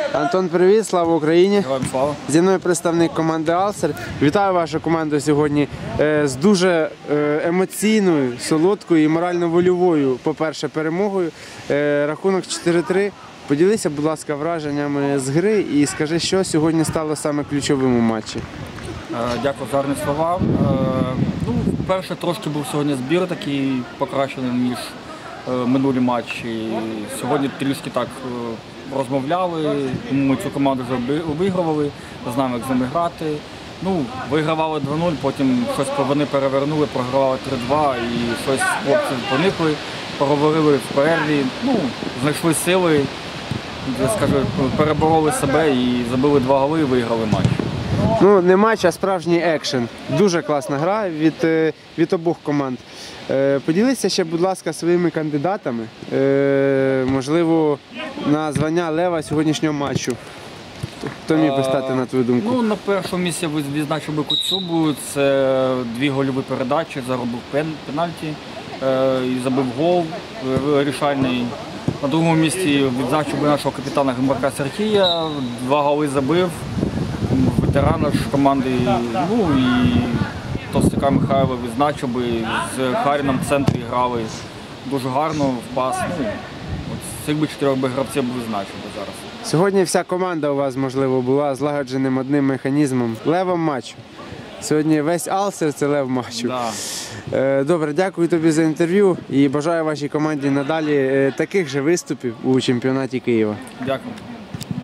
Антон, привіт, слава Україні! Героям слава! Зі мною представник команди «Алсер». Вітаю вашу команду сьогодні з дуже емоційною, солодкою і морально-вольовою, по-перше, перемогою. Рахунок 4-3. Поділися, будь ласка, враженнями з гри і скажи, що сьогодні стало саме ключовим у матчі. Дякую за гарні слова. Перше, трошки був сьогодні збір такий покращений, ніж минулі матчі. Сьогодні трішки так розмовляли, ми цю команду вже обігрували, знаємо, як з ними грати. Вигравали 2-0, потім щось вони перевернули, програвали 3-2 і щось хлопці поникли, поговорили в перерві, знайшли сили, перебороли себе і забили 2 голи і виграли матч. Не матч, а справжній екшен. Дуже класна гра від обох команд. Поділися ще, будь ласка, своїми кандидатами, можливо, на звання лева сьогоднішнього матчу. Хто міг би стати, на твою думку? На першому місці відзначив би Коцюбу. Це 2 гольові передачі, заробив пенальті і забив гол вирішальний. На другому місці відзначив би нашого капітана Гимбака Сергія, 2 голи забив. Ветерана ж команди, і Толстяка Михайла відзначив би, з Харіном в центрі грали дуже гарно, в пас. З цих би 4 гравців би відзначив би зараз. Сьогодні вся команда у вас, можливо, була злагодженим одним механізмом, левом матчу. Сьогодні весь «Алсер» – це лев матчу. Да. Добре, дякую тобі за інтерв'ю і бажаю вашій команді надалі таких же виступів у чемпіонаті Києва. Дякую.